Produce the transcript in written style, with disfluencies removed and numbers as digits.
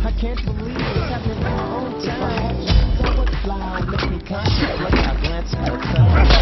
I can't believe it's happening in my own town. Go with fly, make me contact like I glance at her.